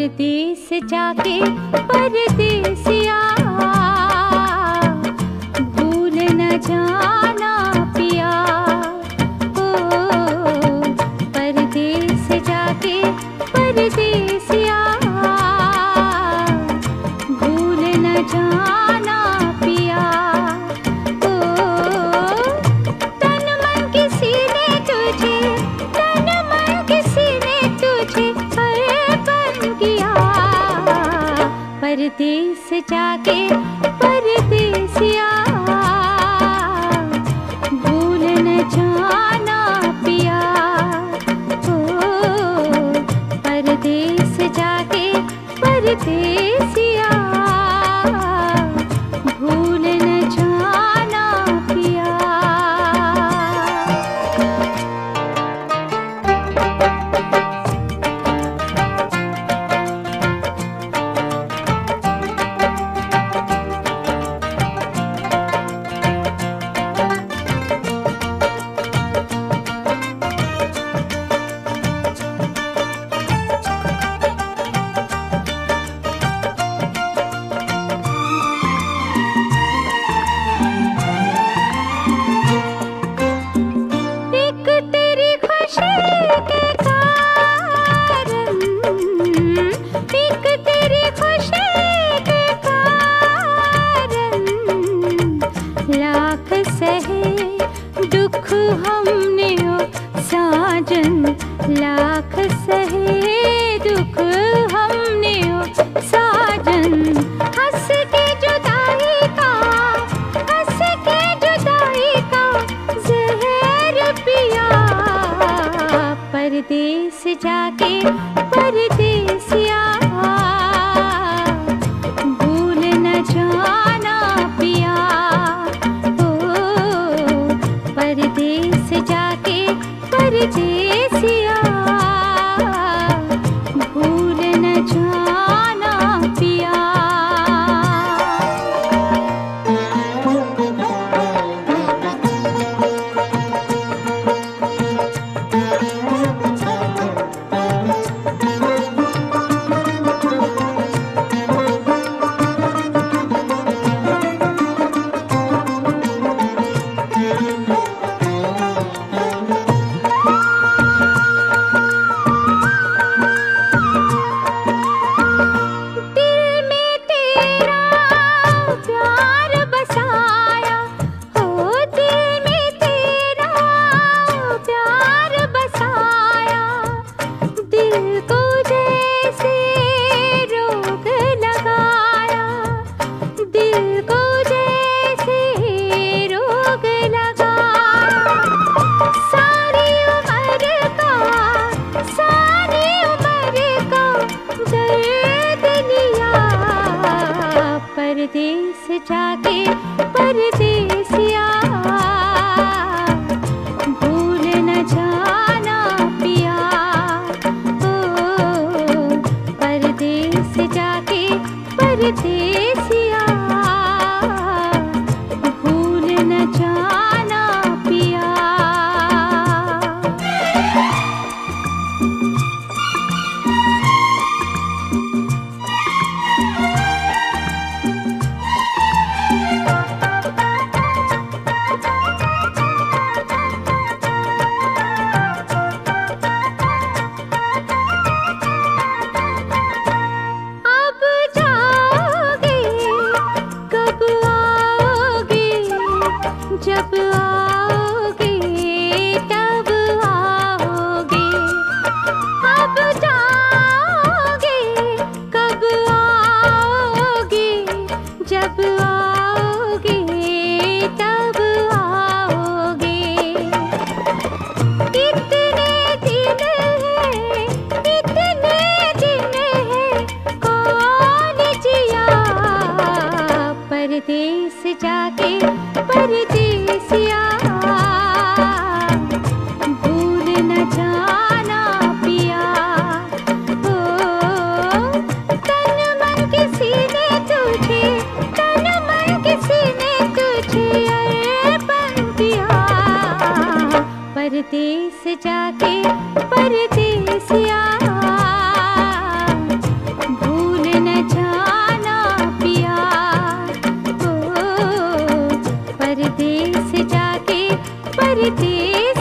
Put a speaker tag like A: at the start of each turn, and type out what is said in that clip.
A: परदेस जाके परदेसिया भूल न जाना पिया। ओ परदेस जाके परदेसिया भूल न जाना पिया। ओ तन मन किसी ने तुझे, तन मन किसी ने तुझे अर्पण किया। परदेस जाके परदेसिया भूल न जाना पिया। ओ परदेस जाके परदेसिया भूल न जाना पिया। लाख सहे दुख हमने ओ साजन, लाख सहे दुख हमने ओ साजन। हंस के जुदाई का, हंस के जुदाई का जहर पिया। परदेस जाके परदेसिया भूल न जाना पिया। परदेस जाके परदेसिया भूल न जाना पिया। तेरे